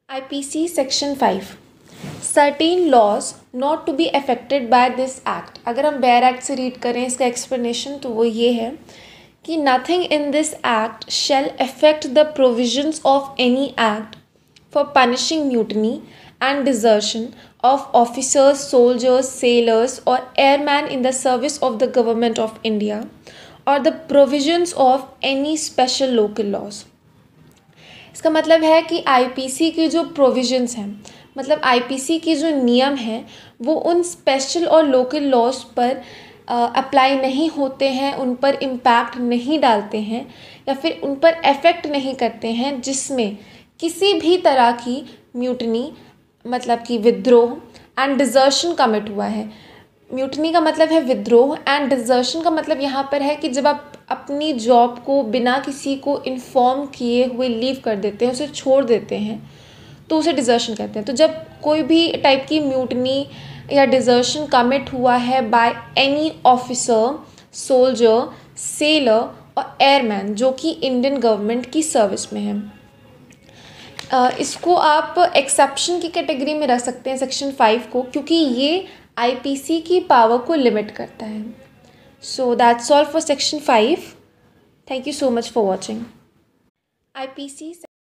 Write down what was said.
IPC Section 5 Certain laws not to be affected by this act। अगर हम bare act से read करें इसका एक्सप्लेनेशन तो वो ये है कि nothing in this act shall affect the provisions of any act for punishing mutiny and desertion of officers, soldiers, sailors or airmen in the service of the government of India or the provisions of any special local laws। इसका मतलब है कि IPC की जो provisions हैं, मतलब IPC की जो नियम हैं वो उन स्पेशल और लोकल लॉज पर अप्लाई नहीं होते हैं, उन पर इम्पैक्ट नहीं डालते हैं या फिर उन पर इफ़ेक्ट नहीं करते हैं जिसमें किसी भी तरह की म्यूटनी मतलब कि विद्रोह एंड डिज़र्शन कमिट हुआ है। म्यूटनी का मतलब है विद्रोह एंड डिज़र्शन का मतलब यहाँ पर है कि जब आप अपनी जॉब को बिना किसी को इन्फॉर्म किए हुए लीव कर देते हैं, उसे छोड़ देते हैं, तो उसे डिज़र्शन कहते हैं। तो जब कोई भी टाइप की म्यूटनी या डिज़र्शन कमिट हुआ है by any officer, soldier, sailor और एयरमैन जो कि इंडियन गवर्नमेंट की सर्विस में है, इसको आप एक्सेप्शन की कैटेगरी में रख सकते हैं सेक्शन 5 को, क्योंकि ये आईपीसी की पावर को लिमिट करता है। So that's all for section 5। Thank you so much for watching. IPC